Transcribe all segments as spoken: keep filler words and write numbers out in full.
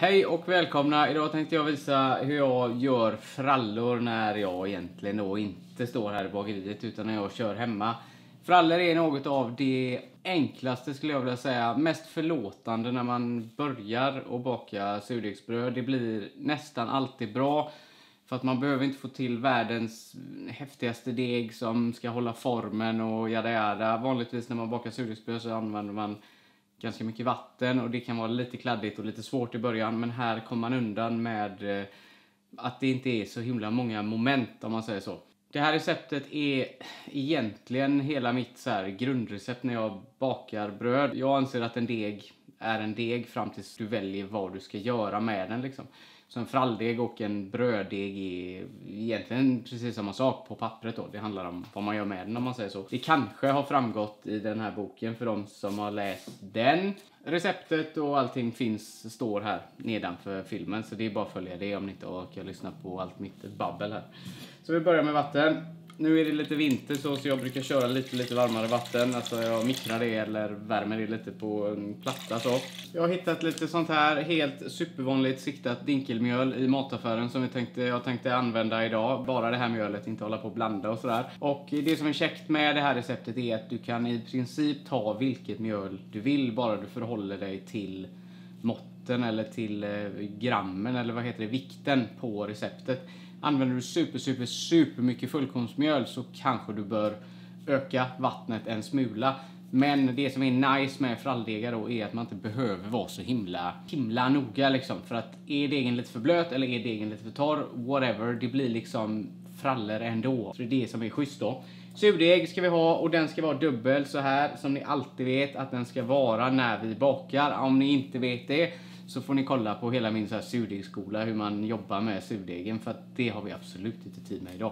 Hej och välkomna. Idag tänkte jag visa hur jag gör frallor när jag egentligen då inte står här i bageriet utan när jag kör hemma. Frallor är något av det enklaste skulle jag vilja säga. Mest förlåtande när man börjar att baka surdegsbröd. Det blir nästan alltid bra. För att man behöver inte få till världens häftigaste deg som ska hålla formen och jada jada. Vanligtvis när man bakar surdegsbröd så använder man ganska mycket vatten och det kan vara lite kladdigt och lite svårt i början. Men här kommer man undan med att det inte är så himla många moment om man säger så. Det här receptet är egentligen hela mitt så här grundrecept när jag bakar bröd. Jag anser att en deg är en deg fram tills du väljer vad du ska göra med den liksom. Så en fralldeg och en bröddeg är egentligen precis samma sak på pappret då. Det handlar om vad man gör med den om man säger så. Det kanske har framgått i den här boken för de som har läst den. Receptet och allting finns, står här nedanför filmen. Så det är bara att följa det om ni inte orkar lyssna på allt mitt babbel här. Så vi börjar med vatten. Nu är det lite vinter så, så jag brukar köra lite lite varmare vatten. Alltså jag mikrar det eller värmer det lite på en platta så. Jag har hittat lite sånt här helt supervanligt siktat dinkelmjöl i mataffären som jag tänkte, jag tänkte använda idag. Bara det här mjölet, inte hålla på och blanda och sådär. Och det som är käckt med det här receptet är att du kan i princip ta vilket mjöl du vill. Bara du förhåller dig till måtten eller till grammen eller vad heter det, vikten på receptet. Använder du super, super, super mycket fullkornsmjöl så kanske du bör öka vattnet en smula. Men det som är nice med fralldegar då är att man inte behöver vara så himla, himla noga liksom. För att är degen lite för blöt eller är degen lite för torr, whatever, det blir liksom frallor ändå. Så det är det som är schysst då. Surdeg ska vi ha och den ska vara dubbel så här som ni alltid vet att den ska vara när vi bakar. Om ni inte vet det så får ni kolla på hela min så här surdegsskola hur man jobbar med surdegen för att det har vi absolut inte tid med idag.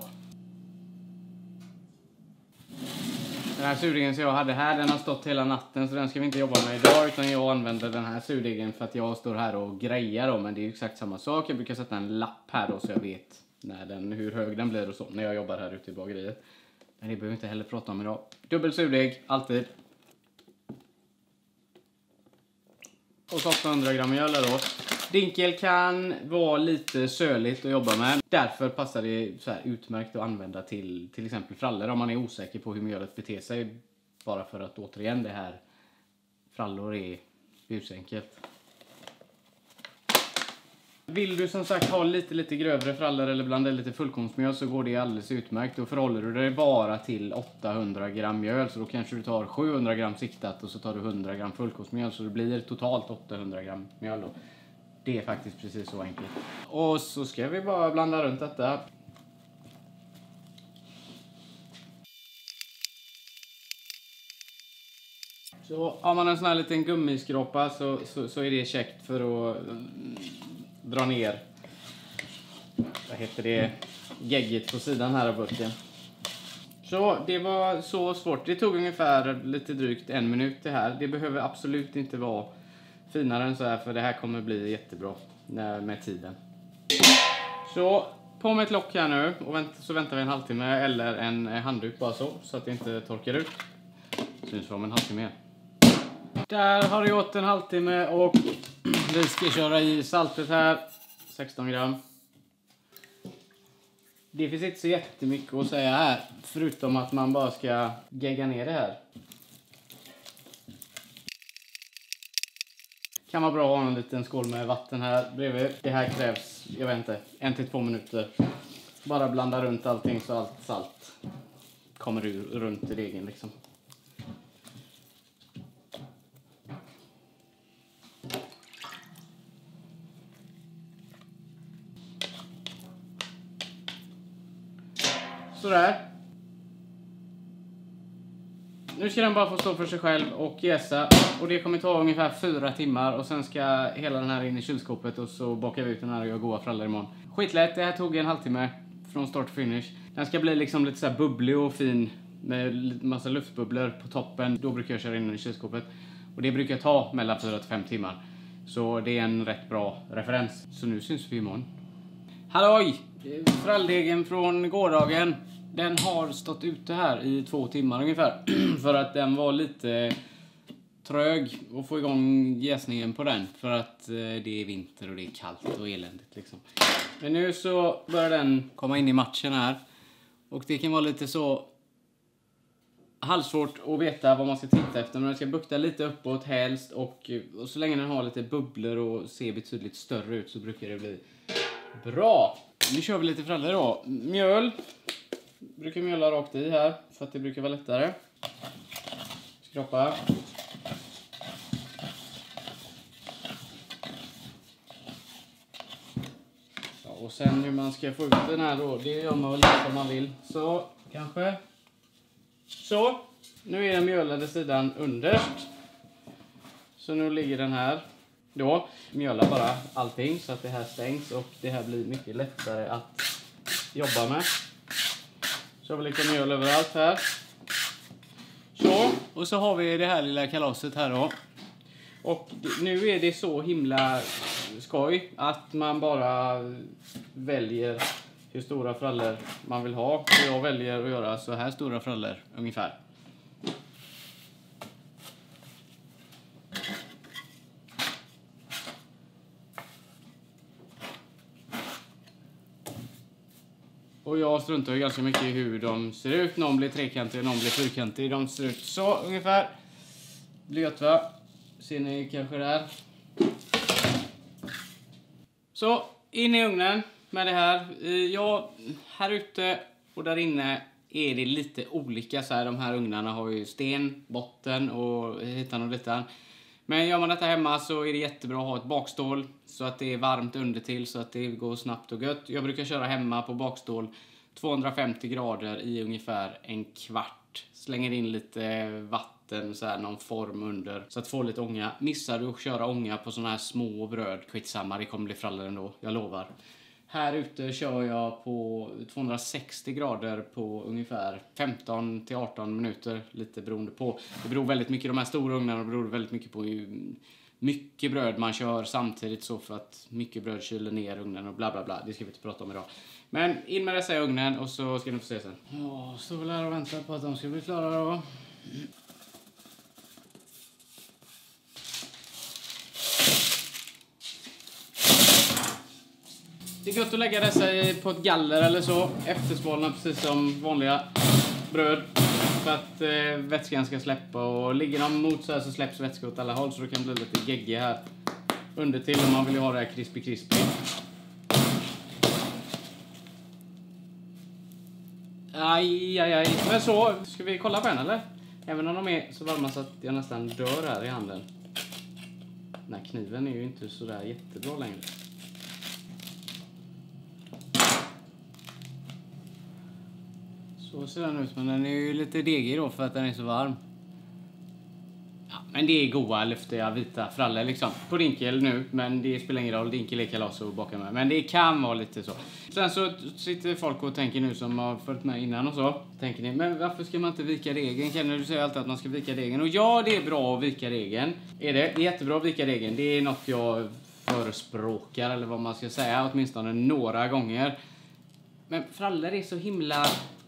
Den här surdegen som jag hade här, den har stått hela natten så den ska vi inte jobba med idag utan jag använder den här surdegen för att jag står här och grejar då, men det är ju exakt samma sak. Jag brukar sätta en lapp här då så jag vet när den, hur hög den blir och så när jag jobbar här ute i bageriet. Men det behöver vi inte heller prata om idag. Dubbel surdeg, alltid. Och så åttahundra gram mjöl då. Dinkel kan vara lite söligt att jobba med. Därför passar det så här utmärkt att använda till till exempel frallor om man är osäker på hur mjölet beter sig. Bara för att återigen det här frallor är busenkelt. Vill du som sagt ha lite lite grövre frallor eller blanda lite fullkornsmjöl så går det alldeles utmärkt. Då förhåller du dig bara till åttahundra gram mjöl så då kanske du tar sjuhundra gram siktat och så tar du hundra gram fullkornsmjöl så det blir totalt åttahundra gram mjöl då. Det är faktiskt precis så enkelt. Och så ska vi bara blanda runt detta. Så har man en sån här liten gummiskrapa så, så, så är det käckt för att dra ner, vad heter det, geggigt på sidan här av burken. Så det var så svårt. Det tog ungefär lite drygt en minut det här. Det behöver absolut inte vara finare än så här för det här kommer bli jättebra med tiden. Så på med ett lock här nu och vänt, så väntar vi en halvtimme eller en handduk bara så så att det inte torkar ut. Syns om en halvtimme. Där har det gått en halvtimme och vi ska köra i saltet här. sexton gram. Det finns inte så jättemycket att säga här. Förutom att man bara ska gegga ner det här. Kan vara bra att ha en liten skål med vatten här bredvid. Det här krävs, jag vet inte, en till två minuter. Bara blanda runt allting så allt salt kommer ur, runt i degen liksom. Sådär. Nu ska den bara få stå för sig själv och jäsa. Och det kommer ta ungefär fyra timmar. Och sen ska hela den här in i kylskåpet. Och så bakar vi ut den här och gör goda frallor imorgon. Skitlätt, det här tog en halvtimme. Från start till finish. Den ska bli liksom lite så här bubblig och fin. Med massa luftbubblor på toppen. Då brukar jag köra in den i kylskåpet. Och det brukar ta mellan fyra till fem timmar. Så det är en rätt bra referens. Så nu syns vi imorgon. Halloj! Fralldegen från gårdagen. Den har stått ute här i två timmar ungefär. För att den var lite trög att få igång jäsningen på den. För att eh, det är vinter och det är kallt och eländigt liksom. Men nu så börjar den komma in i matchen här. Och det kan vara lite så halvsvårt att veta vad man ska titta efter. Men den ska bukta lite uppåt helst. Och, och så länge den har lite bubblor och ser betydligt större ut så brukar det bli bra. Nu kör vi lite frallor då. Mjöl. Brukar mjöla rakt i här för att det brukar vara lättare. Skrapa. Ja, och sen hur man ska få ut den här då, det gör man väl lite som man vill. Så, kanske. Så, nu är den mjölade sidan underst. Så nu ligger den här. Då mjölar bara allting så att det här stängs och det här blir mycket lättare att jobba med. Så har vi lite mjöl överallt här. Så, och så har vi det här lilla kalaset här då. Och nu är det så himla skoj att man bara väljer hur stora frallor man vill ha. Och jag väljer att göra så här stora frallor ungefär. Och jag struntar ju ganska mycket i hur de ser ut. Någon blir trekantig, någon blir fyrkantig. De ser ut så ungefär. Blöt va? Ser ni kanske där? Så, in i ugnen med det här. Ja, här ute och där inne är det lite olika. Så här, de här ugnarna har ju sten, botten och hitan och ditan. Men gör man detta hemma så är det jättebra att ha ett bakstål så att det är varmt under till så att det går snabbt och gött. Jag brukar köra hemma på bakstål tvåhundrafemtio grader i ungefär en kvart. Slänger in lite vatten så här, någon form under så att få lite ånga. Missar du att köra ånga på såna här små bröd, skitsamma, det kommer bli frallor ändå, jag lovar. Här ute kör jag på tvåhundrasextio grader på ungefär femton till arton minuter. Lite beroende på. Det beror väldigt mycket, de här stora ugnarna beror väldigt mycket på hur mycket bröd man kör samtidigt. Så för att mycket bröd kyler ner ugnen och bla bla bla. Det ska vi inte prata om idag. Men in med dessa i ugnen och så ska ni få se sen. Ja, står väl här och väntar på att de ska bli klara då. Det är gott att lägga dessa på ett galler eller så. Eftersvalna precis som vanliga bröd. För att eh, vätskan ska släppa. Och ligger de mot så här så släpps vätska åt alla håll. Så det kan bli lite geggig här under till om man vill ha det här crispy crispy. Aj, aj, aj. Men så, ska vi kolla på den eller? Även om de är så varma så att jag nästan dör här i handen. Den här kniven är ju inte så där jättebra längre. Så ser den ut, men den är ju lite degig då för att den är så varm. Ja, men det är goda, luftiga, vita frallor liksom. På dinkel nu, men det spelar ingen roll. Dinkel är kalas och baka med. Men det kan vara lite så. Sen så sitter folk och tänker nu som har följt med innan och så. Tänker ni, men varför ska man inte vika degen? Kenner du säger alltid att man ska vika degen. Och ja, det är bra att vika degen. Är det? Det är jättebra att vika degen. Det är något jag förespråkar, eller vad man ska säga. Åtminstone några gånger. Men frallor är så himla...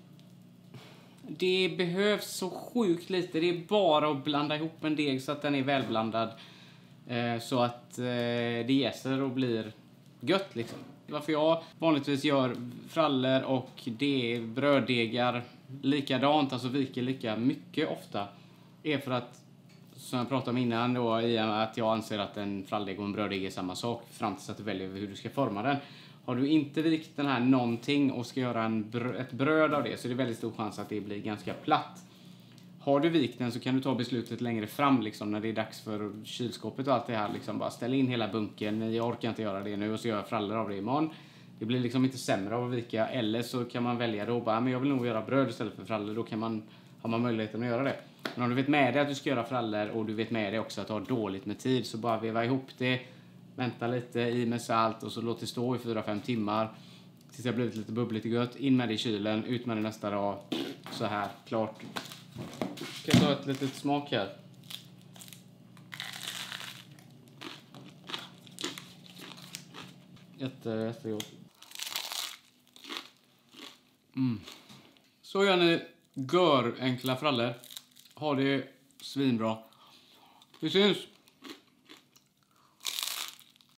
Det behövs så sjukt lite. Det är bara att blanda ihop en deg så att den är välblandad. Eh, så att eh, det jäser och blir gött liksom. Varför jag vanligtvis gör frallor och det bröddegar likadant, alltså viker lika mycket ofta, är för att, som jag pratade om innan då, i att jag anser att en fralldeg och en bröddeg är samma sak fram tills att du väljer hur du ska forma den. Har du inte vikt den här någonting och ska göra en brö- ett bröd av det, så är det väldigt stor chans att det blir ganska platt. Har du vikt den så kan du ta beslutet längre fram liksom, när det är dags för kylskåpet och allt det här. Liksom, bara ställa in hela bunken. Jag orkar inte göra det nu och så gör jag frallor av det imorgon. Det blir liksom inte sämre av att vika. Eller så kan man välja då bara, men jag vill nog göra bröd istället för frallor. Då kan man, har man möjligheten att göra det. Men om du vet med dig att du ska göra frallor och du vet med dig också att du har dåligt med tid, så bara veva ihop det. Vänta lite, i med salt och så låt det stå i fyra fem timmar. Tills det har blivit lite bubbligt och gött. In med det i kylen, ut med det nästa dag. Så här, klart. Ska jag ta ett litet smak här. Jätte, jättegott. Mm. Så gör ni gör enkla frallor. Ha det svinbra. Vi syns!